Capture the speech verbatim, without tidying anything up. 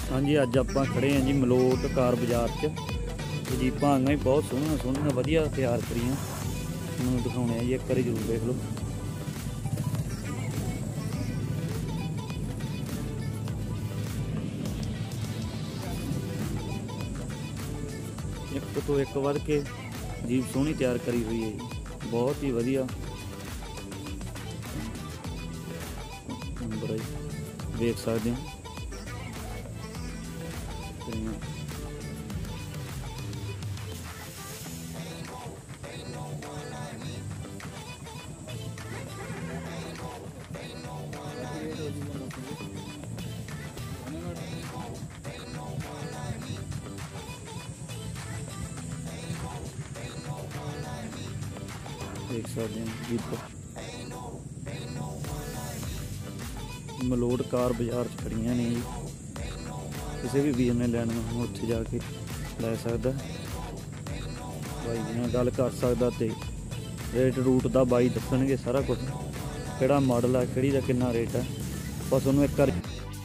हाँ जी, अज आप खड़े हैं जी मलोट कार बाजार च। तो जीपां आईयां ही बहुत सोहणियां सोहणियां वधिया तैयार करियां, तुहानूं दिखाउणे आ जी, एक बारी जरूर देख लो। एक तो एक वध के जीप सोहनी तैयार करी हुई है जी, बहुत ही वधिया नंबर है, देख सकते हो। देख सकते हैं जीप मलोट कार बाजार च खड़ियां ने जी, किसी भी वीर ने लैना हम उत्थे जाके लै सकदा, बाई जी नाल गल कर सकदा ते रेट रूट दा बाई दसणगे सारा कुछ, किहड़ा मॉडल है, किहड़ी दा किन्ना रेट है, बस उन्होंने एक बार